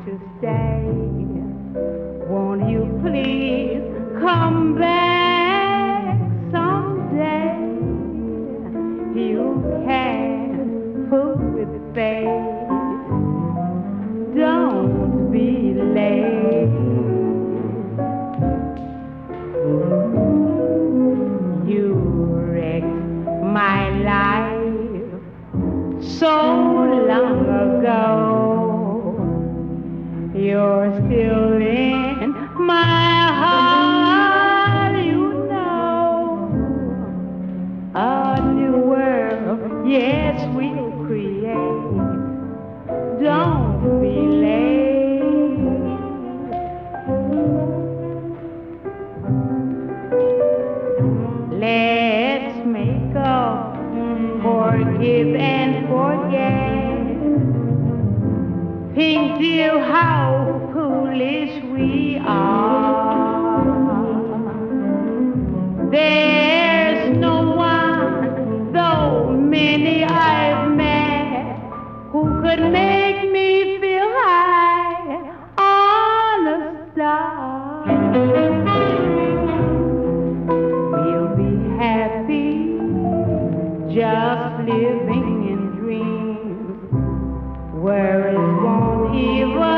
to stay. Won't you please come back someday? You can fool with fate. Don't be late. You wrecked my life so long ago. You're still in my heart, you know. A new world, yes, we'll create. Don't be late. Let's make up, forgive and forget. Think, dear, how foolish we are. There's no one, though many I've met, who could make me feel high on a star. We'll be happy just living in dreams. Worries won't even